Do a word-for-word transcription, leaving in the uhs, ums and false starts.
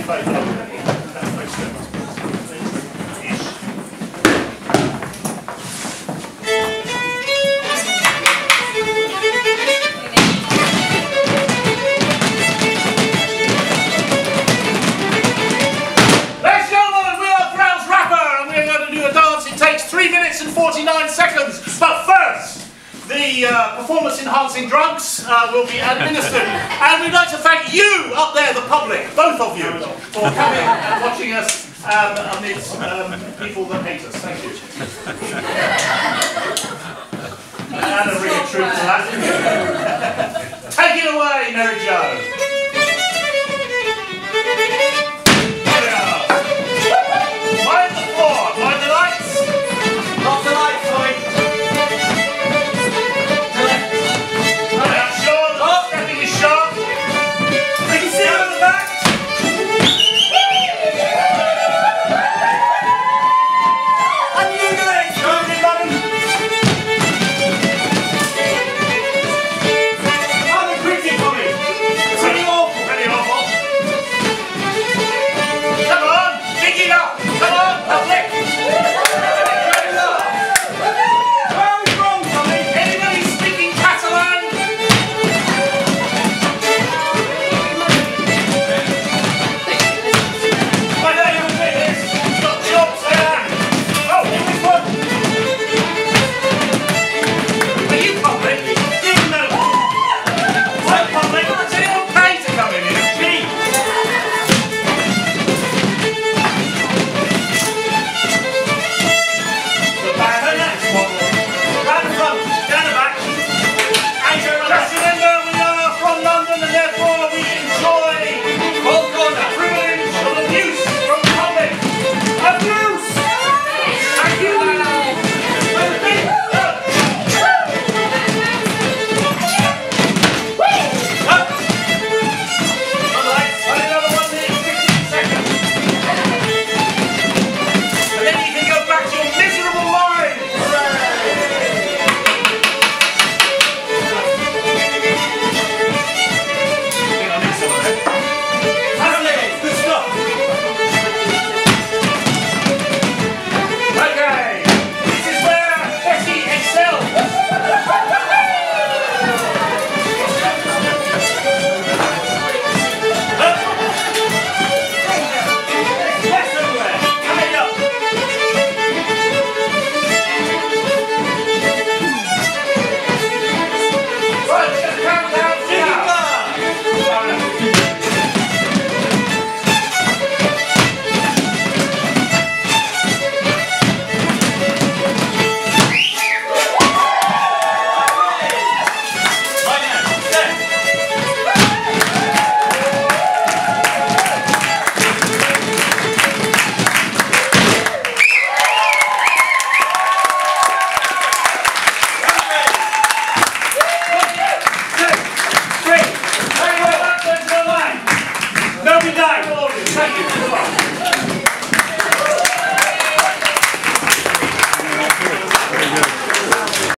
forty-nine seconds, but first, the uh, performance-enhancing drugs uh, will be administered. And we'd like to thank you up there, the public, both of you, for coming and watching us um, amidst um, people that hate us. Thank you. And a ring of truth to that. Take it away, Mary Jo.